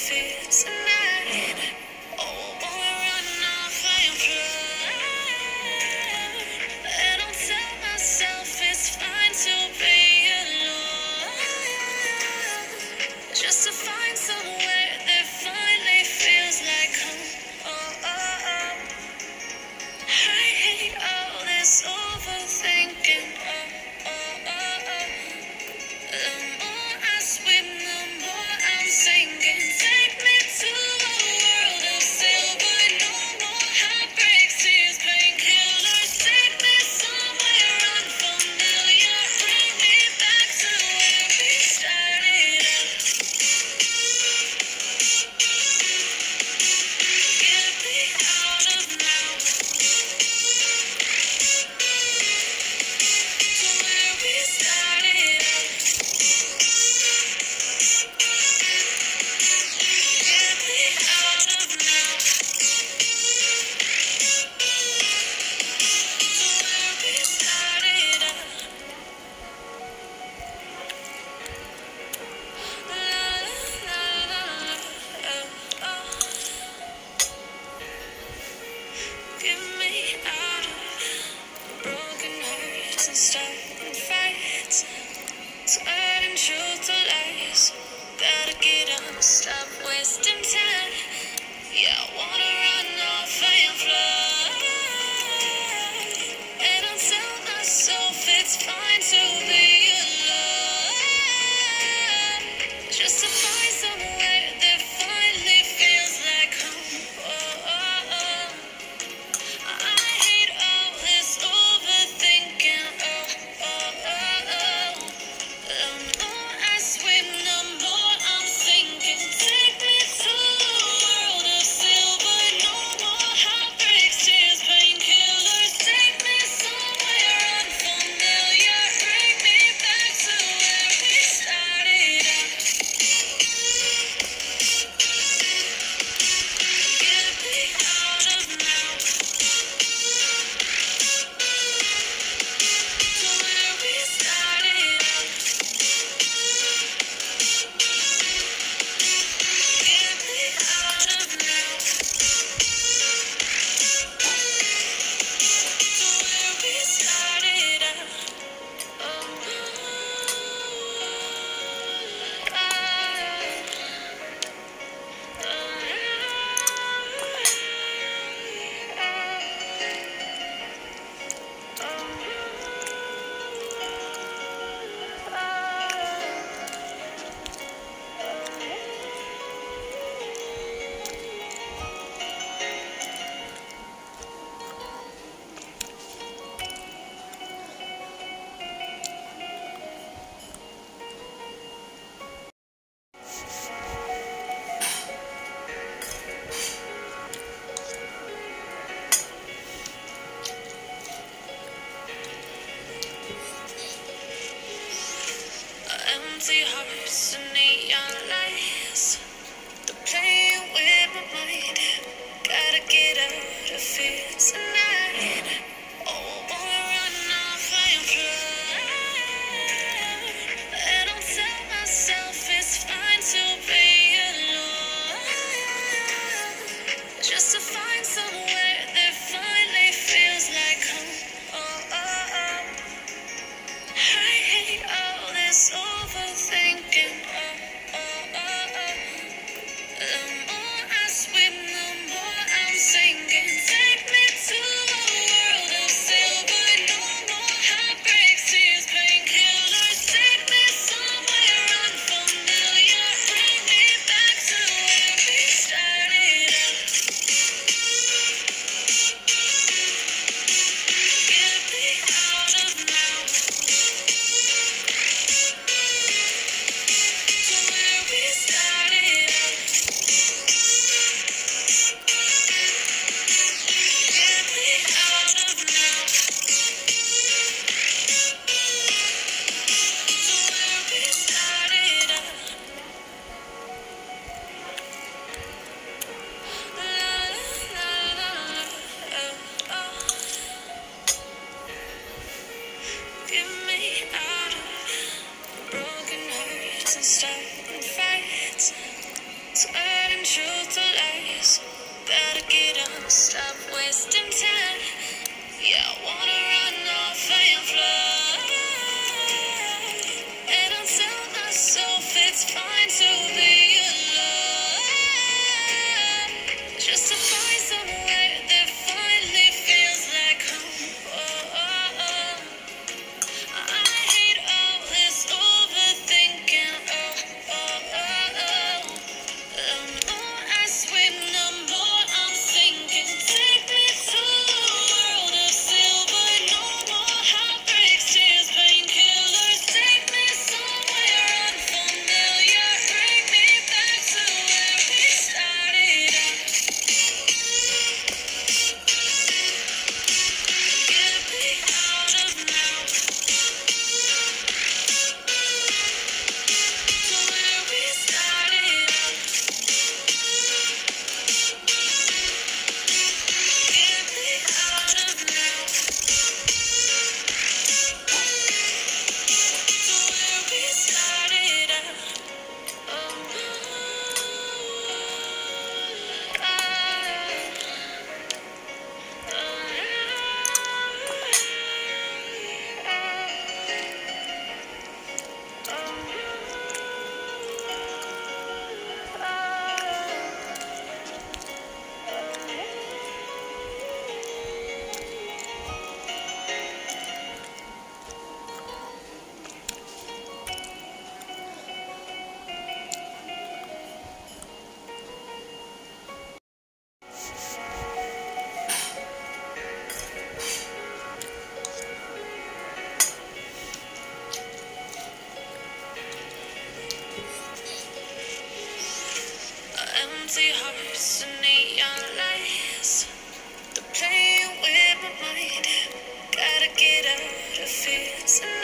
fear tonight. Oh, I wanna run off and fly. And I'll tell myself it's fine to be alone, just to find somewhere that finally feels like home. Oh, oh, oh. I hate all this overthinking. Oh, oh, oh, oh. The more I swim, the more I'm sinking. Take me to a world of silver. No more heartbreaks, tears, painkillers. Take me somewhere unfamiliar. Bring me back to where we started out. Get me out of now. To where we started out. Get me out of now. To where we started out. La la la la. Oh, oh. Get me out of broken hearts and starting fights. Turning truth to lies. Gotta get up, stop wasting time. Yeah, I wanna run off and fly. And I'll tell myself it's fine to be alone, just to find somewhere that finally feels like home. Oh, oh, oh. I hate all this overthinking. Oh, oh, oh, oh. The more I swim, the more I'm sinking. Take me to a world of silver. No more heartbreaks, tears, painkillers. Take me somewhere unfamiliar. Bring me back to where we started out. Get me out of now. To where we started out. Get me out of now. To where we started out. Oh, empty hearts and neon lights. They're playing with my mind. Gotta get out of here tonight. Oh, I wanna run off and fly. And I'll tell myself it's fine to be alone, just to find somewhere that finally feels like home. Oh, oh, oh. I hate all this overthinking. Oh, oh, oh, oh. The more I swim, the more I'm sinking. Take me to fears.